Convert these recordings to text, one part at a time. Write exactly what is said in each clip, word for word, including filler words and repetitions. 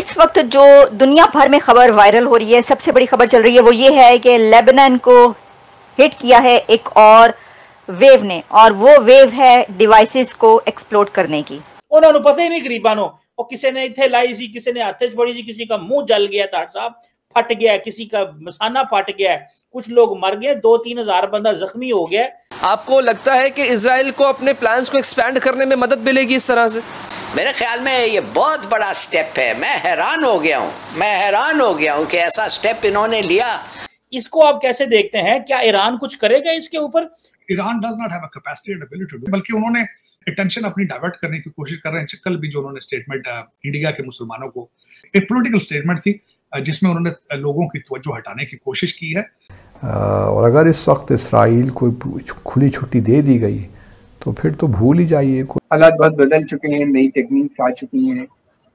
इस वक्त जो दुनिया भर में खबर वायरल हो रही है, सबसे बड़ी खबर चल रही है वो ये है कि लेबनान को हिट किया है एक और वेव ने, और वो वेव है डिवाइसेस को एक्सप्लोड करने की। उन्होंने पता ही नहीं गरीबां नो, और किसी ने इथे लाई सी, किसी ने हाथे च पड़ी सी, किसी का मुंह जल गया, तार साहब फट गया, किसी का मसाना फट गया, कुछ लोग मर गए, दो तीन हजार बंदा जख्मी हो गया। आपको लगता है कि इजराइल को अपने प्लान्स को एक्सपैंड करने में मदद मिलेगी इस तरह से? मेरे ख्याल में ये बहुत बड़ा स्टेप है। मैं हैरान हो गया हूँ मैं हैरान हो गया हूँ कि ऐसा स्टेप इन्होंने लिया। इसको आप कैसे देखते हैं? क्या ईरान कुछ करेगा इसके ऊपर? Iran does not have a capacity and ability to do, बल्कि उन्होंने अटेंशन अपनी डाइवर्ट करने की कोशिश कर रहे हैं। कल भी जो उन्होंने स्टेटमेंट इंडिया के मुसलमानों को, एक पॉलिटिकल स्टेटमेंट थी जिसमें उन्होंने लोगों की तवज्जो हटाने की कोशिश की है। और अगर इस वक्त इसराइल को खुली छुट्टी दे दी गई तो फिर तो भूल ही जाइए। हालात बहुत बदल चुके हैं, नई टेक्निक आ चुकी हैं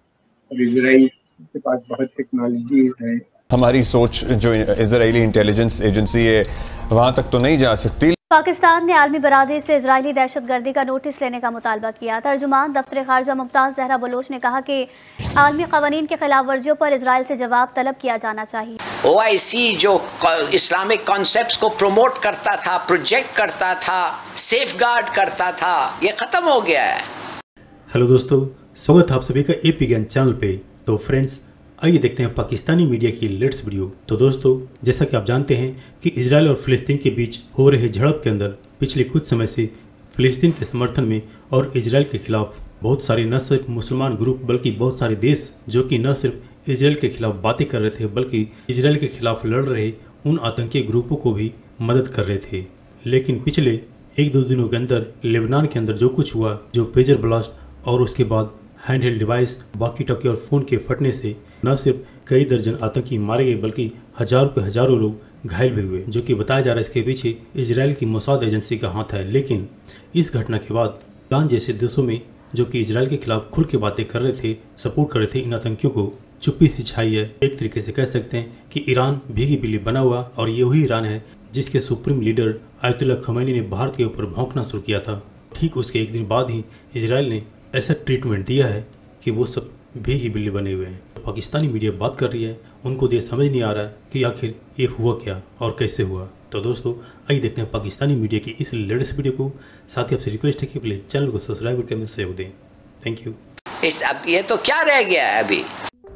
और इजराइल के पास बहुत टेक्नोलॉजी है। हमारी सोच जो इजरायली इंटेलिजेंस एजेंसी है वहाँ तक तो नहीं जा सकती। पाकिस्तान ने आलमी बरादरी से इजरायली दहशतगर्दी का नोटिस लेने का मुतालबा किया। तर्जुमान दफ्तर खारजा मुमताज जहरा बलोच ने कहा कि आलमी कवानीन के खिलाफ वर्जियों पर इजराइल से जवाब तलब किया जाना चाहिए। ओ आई सी जो इस्लामिक कॉन्सेप्ट्स को प्रमोट करता था, प्रोजेक्ट करता था, सेफगार्ड करता था, ये खत्म हो गया है। हेलो दोस्तों, स्वागत है आप सभी का एपी ज्ञान चैनल पे। तो फ्रेंड्स, आइए देखते हैं पाकिस्तानी मीडिया की लेटेस्ट वीडियो। तो दोस्तों, जैसा कि आप जानते हैं कि इजराइल और फ़िलिस्तीन के बीच हो रहे झड़प के अंदर पिछले कुछ समय से फ़िलिस्तीन के समर्थन में और इजराइल के खिलाफ बहुत सारे न सिर्फ मुसलमान ग्रुप बल्कि बहुत सारे देश जो कि न सिर्फ इजराइल के खिलाफ बातें कर रहे थे बल्कि इजराइल के खिलाफ लड़ रहे उन आतंकी ग्रुपों को भी मदद कर रहे थे। लेकिन पिछले एक दो दिनों के अंदर लेबनान के अंदर जो कुछ हुआ, जो पेजर ब्लास्ट और उसके बाद hand held device, walkie talkie और फ़ोन के फटने से न सिर्फ कई दर्जन आतंकी मारे गए बल्कि हजारों के हजारों लोग घायल भी हुए, जो कि बताया जा रहा है इसके पीछे इजराइल की मोसाद एजेंसी का हाथ है। लेकिन इस घटना के बाद ईरान जैसे देशों में जो कि इजराइल के खिलाफ खुल के बातें कर रहे थे, सपोर्ट कर रहे थे इन आतंकियों को, चुप्पी सी छाई है। एक तरीके से कह सकते हैं कि ईरान भीगी बिल्ली बना हुआ, और ये वही ईरान है जिसके सुप्रीम लीडर आयतुल्ला खमैनी ने भारत के ऊपर भौंकना शुरू किया था। ठीक उसके एक दिन बाद ही इजराइल ने ऐसा ट्रीटमेंट दिया है कि वो सब भीगी बिल्ली बने हुए हैं। तो पाकिस्तानी मीडिया बात कर रही है, उनको ये समझ नहीं आ रहा है कि आखिर ये हुआ क्या और कैसे हुआ। तो दोस्तों, आइए देखते हैं पाकिस्तानी मीडिया की इस लेटेस्ट वीडियो को। साथ ही आपसे रिक्वेस्ट है कि प्लीज चैनल को सब्सक्राइब करके हमें सहयोग दें। Thank you. इस अब ये तो क्या रह गया है अभी।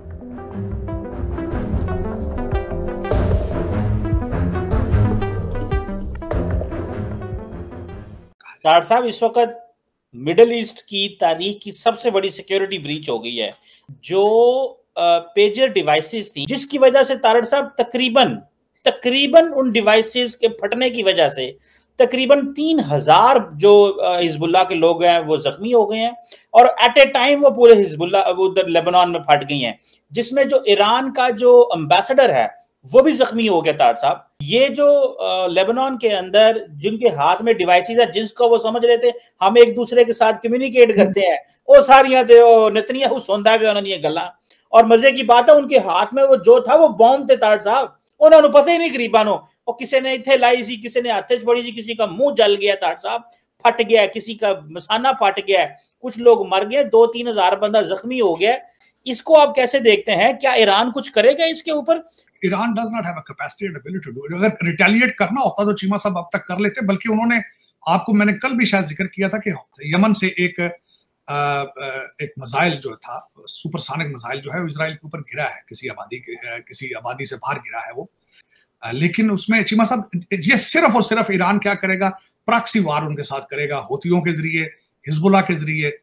तार साहब, इस वक्त मिडल ईस्ट की तारीख की सबसे बड़ी सिक्योरिटी ब्रीच हो गई है। जो पेजर डिवाइसेस थी, जिसकी वजह से तारड़ साहब तकरीबन तकरीबन उन डिवाइसेस के फटने की वजह से तकरीबन तीन हजार जो हिजबुल्लाह के लोग हैं वो जख्मी हो गए हैं, और एट ए टाइम वो पूरे हिजबुल्लाह उधर लेबनान में फट गई हैं, जिसमें जो ईरान का जो एम्बेसडर है वो भी जख्मी हो गया। तार साहब, ये जो लेबनान के अंदर जिनके हाथ में डिवाइसेस है, जिसको वो समझ रहे थे हम एक दूसरे के साथ कम्युनिकेट करते हैं, वो सारियां दे नेतन्याहू सुनदा गया उन्होंने गल्लां। और मजे की बात है, उनके हाथ में वो जो था वो बॉम्ब थे। तार साहब, उन्होंने पता ही नहीं गरीबां नो, और किसी ने इथे लाई सी, किसी ने हाथे च पड़ी सी, किसी का मुंह जल गया, तार साहब फट गया, किसी का मसाना फट गया, कुछ लोग मर गए, दो तीन हजार बंदा जख्मी हो गया। इसको आप कैसे देखते हैं? क्या ईरान कुछ करेगा इसके ऊपर? Iran does not have a capacity and ability to do. अगर रिटेलिएट करना होता तो चीमा साहब अब तक कर लेते, बल्कि उन्होंने, आपको मैंने कल भी शायद जिक्र किया था कि यमन से एक आ, एक मिसाइल जो था, सुपरसोनिक मिसाइल जो है, इजराइल के ऊपर गिरा है, किसी आबादी किसी आबादी से बाहर गिरा है वो। लेकिन उसमें चीमा साहब, ये सिर्फ और सिर्फ ईरान क्या करेगा, प्रॉक्सी वार उनके साथ करेगा, हूथियों के जरिए, हिजबुल्लाह के जरिए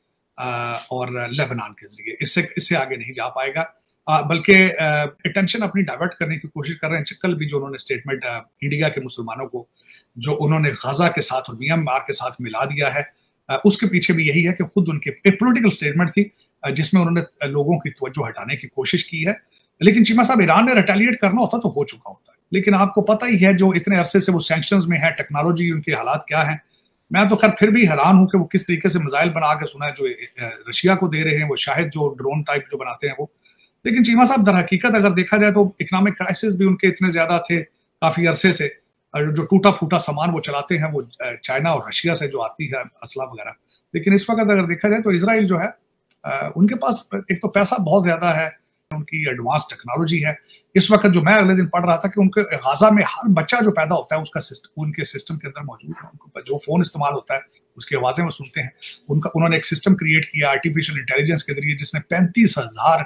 और लेबनान के जरिए। इससे इससे आगे नहीं जा पाएगा, बल्कि अटेंशन अपनी डाइवर्ट करने की कोशिश कर रहे हैं। कल भी जो उन्होंने स्टेटमेंट इंडिया के मुसलमानों को, जो उन्होंने गाजा के साथ और म्यांमार के साथ मिला दिया है, उसके पीछे भी यही है कि खुद उनकी एक पॉलिटिकल स्टेटमेंट थी जिसमें उन्होंने लोगों की तवज्जो हटाने की कोशिश की है। लेकिन चीमा साहब, ईरान ने रिटेलिएट करना होता तो हो चुका होता है। लेकिन आपको पता ही है जो इतने अरसे से वो सैंक्शंस में है, टेक्नोलॉजी, उनके हालात क्या हैं। मैं तो खैर फिर भी हैरान हूं कि वो किस तरीके से मिसाइल बना के, सुना है जो रशिया को दे रहे हैं, वो शायद जो ड्रोन टाइप जो बनाते हैं वो। लेकिन चीमा साहब, दर हकीकत अगर देखा जाए तो इकोनॉमिक क्राइसिस भी उनके इतने ज्यादा थे काफी अरसे से, जो टूटा फूटा सामान वो चलाते हैं वो चाइना और रशिया से जो आती है असला वगैरह। लेकिन इस वक्त अगर देखा जाए तो इजराइल जो है, उनके पास एक तो पैसा बहुत ज्यादा है, उनकी एडवांस टेक्नोलॉजी है। इस वक्त जो मैं अगले दिन पढ़ रहा था कि उनके गाजा में हर बच्चा जो पैदा होता है उसका सिस्टम उनके सिस्टम के अंदर मौजूद है। उनको जो फोन इस्तेमाल होता है उसकी आवाजें वो सुनते हैं। उनका उन्होंने एक सिस्टम क्रिएट किया आर्टिफिशियल इंटेलिजेंस के जरिए, जिसने पैंतीस हजार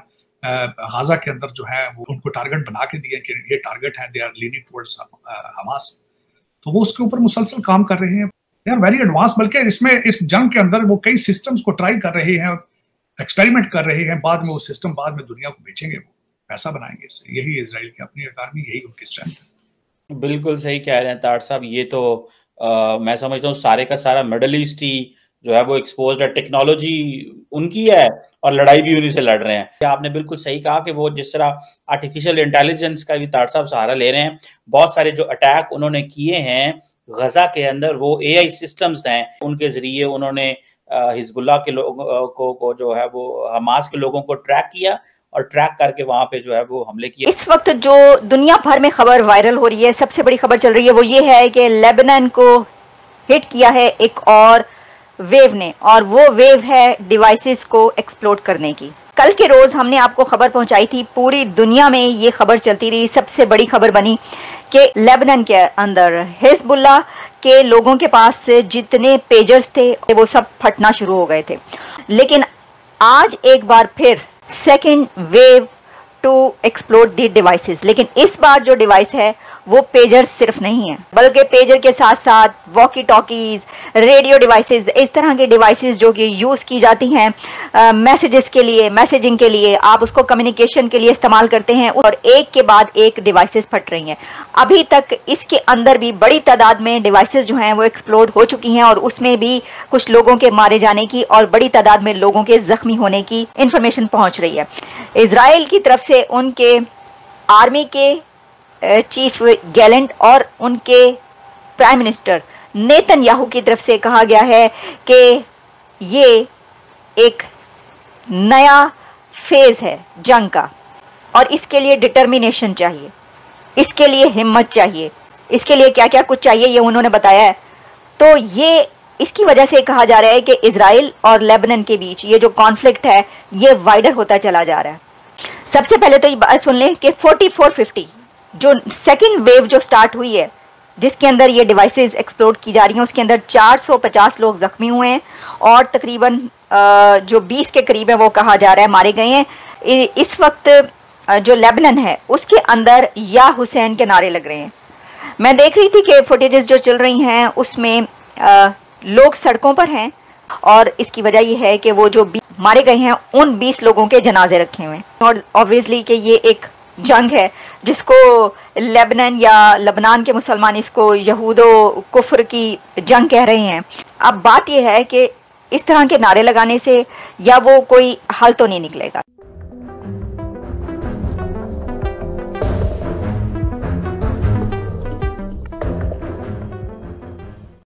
गाजा के अंदर जो है वो उनको टारगेट बना के दिए कि ये टारगेट है, they are leaning towards Hamas. तो वो उसके ऊपर मुसलसल काम कर रहे हैं, दे आर वेरी एडवांस। बल्कि इसमें इस जंग के अंदर वो कई सिस्टम्स को ट्राई कर रहे हैं, एक्सपेरिमेंट कर रहे हैं, बाद में वो सिस्टम बाद में दुनिया को बेचेंगे, वो पैसा बनाएंगे इससे। यही इजराइल की अपनी इकॉनमी, यही उनकी स्ट्रेंथ है। बिल्कुल सही कह रहे हैं तार साहब। ये तो आ, मैं समझता हूँ सारे का सारा मिडल ईस्ट ही जो है वो एक्सपोज्ड है, टेक्नोलॉजी उनकी है और लड़ाई भी उन्हीं से लड़ रहे हैं। आपने बिल्कुल सही कहा कि वो जिस तरह आर्टिफिशियल इंटेलिजेंस का भी तार साहब सहारा ले रहे हैं। बहुत सारे जो अटैक उन्होंने किए हैं गजा के अंदर वो एआई सिस्टम्स हैं, उनके जरिए उन्होंने हिजबुल्लाह के लोगों को, को जो है वो हमास के लोगों को ट्रैक किया और ट्रैक करके वहां पे जो है वो हमले किए। इस वक्त जो दुनिया भर में खबर वायरल हो रही है, सबसे बड़ी खबर चल रही है वो ये है कि लेबनान को हिट किया है एक और वेव ने, और वो वेव है डिवाइसेस को एक्सप्लोड करने की। कल के रोज हमने आपको खबर पहुंचाई थी, पूरी दुनिया में ये खबर चलती रही, सबसे बड़ी खबर बनी कि लेबनान के अंदर हिजबुल्लाह के लोगों के पास जितने पेजर्स थे वो सब फटना शुरू हो गए थे। लेकिन आज एक बार फिर second wave to explode the devices, लेकिन इस बार जो डिवाइस है वो पेजर सिर्फ नहीं है, बल्कि पेजर के साथ साथ वॉकी टॉकीज, रेडियो डिवाइसेस, इस तरह के डिवाइसेस जो कि यूज़ की जाती हैं मैसेजेस के लिए, मैसेजिंग के लिए, आप उसको कम्युनिकेशन के लिए इस्तेमाल करते हैं, और एक के बाद एक डिवाइसेस फट रही हैं। अभी तक इसके अंदर भी बड़ी तादाद में डिवाइसेस जो हैं वो एक्सप्लोड हो चुकी हैं, और उसमें भी कुछ लोगों के मारे जाने की और बड़ी तादाद में लोगों के जख्मी होने की इंफॉर्मेशन पहुंच रही है। इजराइल की तरफ से उनके आर्मी के चीफ गैलेंट और उनके प्राइम मिनिस्टर नेतन्याहू की तरफ से कहा गया है कि ये एक नया फेज है जंग का, और इसके लिए डिटर्मिनेशन चाहिए, इसके लिए हिम्मत चाहिए, इसके लिए क्या क्या कुछ चाहिए ये उन्होंने बताया है। तो ये इसकी वजह से कहा जा रहा है कि इजराइल और लेबनान के बीच ये जो कॉन्फ्लिक्ट है ये वाइडर होता चला जा रहा है। सबसे पहले तो ये बात सुन लें कि फोर्टी फोर फिफ्टी जो सेकंड वेव जो स्टार्ट हुई है, जिसके अंदर ये डिवाइसेस एक्सप्लोड की जा रही हैं, उसके अंदर चार सौ पचास लोग जख्मी हुए हैं और तकरीबन जो बीस के करीब है वो कहा जा रहा है मारे गए हैं। इस वक्त जो लेबनान है उसके अंदर या हुसैन के नारे लग रहे हैं। मैं देख रही थी कि फुटेजेस जो चल रही हैं उसमें आ, लोग सड़कों पर हैं, और इसकी वजह यह है कि वो जो मारे गए हैं उन बीस लोगों के जनाजे रखे हुए हैं। और ऑब्वियसली कि ये एक जंग है जिसको लेबनान या लबनान के मुसलमान इसको यहूदो कुफ्र की जंग कह रहे हैं। अब बात यह है कि इस तरह के नारे लगाने से या वो कोई हल तो नहीं निकलेगा।